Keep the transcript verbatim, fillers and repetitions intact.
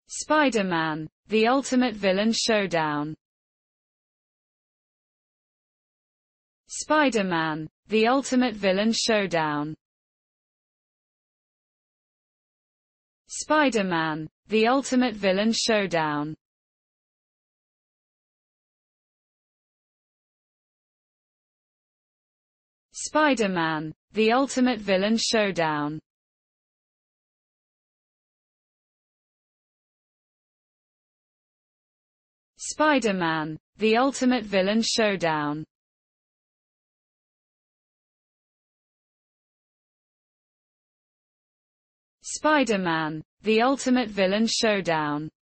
Spider-Man, the ultimate villain showdown. Spider-Man, the ultimate villain showdown. Spider-Man, the ultimate villain showdown. Spider-Man, the ultimate villain showdown. Spider-Man, the ultimate villain showdown. Spider-Man, the ultimate villain showdown.